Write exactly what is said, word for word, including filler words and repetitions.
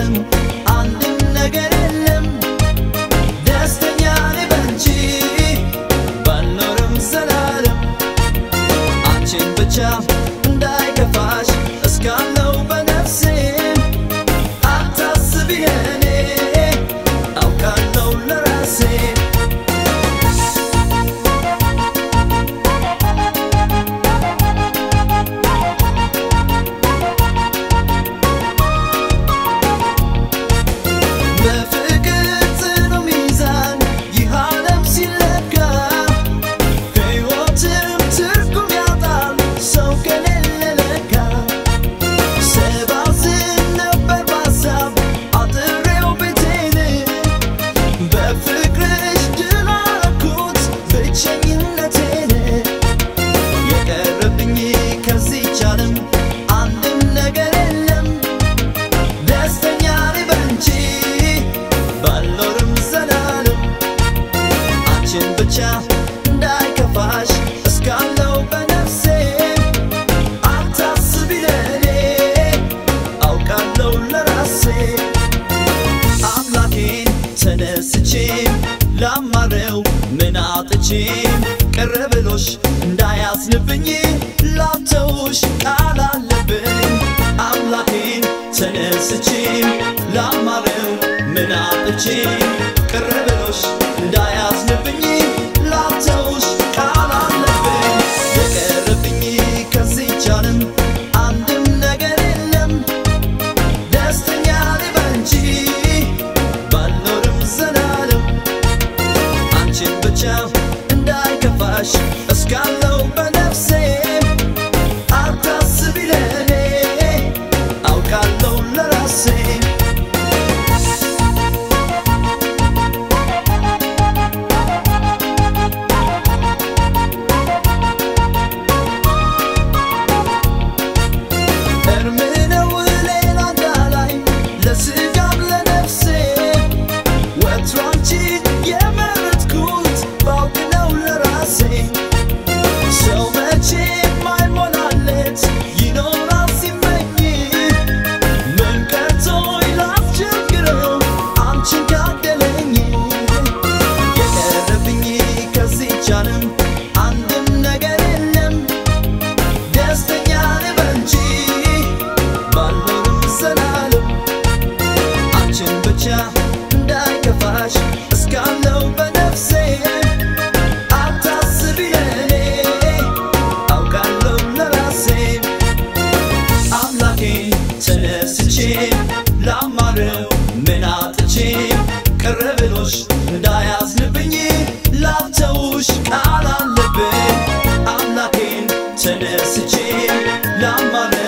ከዚቻለም አንድም ነገር የለም ደስተኛ ነኝ ባንቺ ባልኖርም ዘላለም አንቺን ብቻ እንዳይከፋሽ እስካለው በነፍሴ አታስቢ የኔ አውቃለሁ ለራሴ ላማረው ምን አጥቼም ቀረብሎሽ እንዳያስንብኝ ላተውሽ ቃል አለብኝ አምላኬን ተነስቼም ላማረው ምን አጥቼም ቀረብሎሽ እንዳያስንብኝ ላተውሽ ቃል አለብኝ የቀረብኝ ከዚቻለም አንድም ነገር የለም ደስተኛ ነኝ ባንቺ ባልኖርም ዘላለም አንቺን ብቻ እንዳይከፋሽ እስካለው በነፍሴ አታስቢ ለኔ አውቃለሁ ለራሴ እርምነው ሌላ እንዳላይ ለስጋም ለነፍሴ ወትሮ አንቺን የመረጥኩት ባውቅ ነው ለራሴ ሰው መቼም አይሞላለት ይኖራል ሲመኝ ምን ቀርቶኝ ላስቸግረው አንቺን ካደለኝ የቀረብኝ ከዚቻለም አንድም ነገር የለም ደስተኛ ነኝ ባንቺ ባልኖርም ዘላለም አንቺን ብቻ እንዳይከፋሽ እስካለው በነፍሴ አታስቢ ለኔ አውቃለሁ ለራሴ አምላኬን ተነስቼ ላማረው ምን አጥቼ ቀረብሎሽ እንዳያስንብኝ ላተውሽ ቃል አለብኝ አምላኬን ተነስቼ ላማረው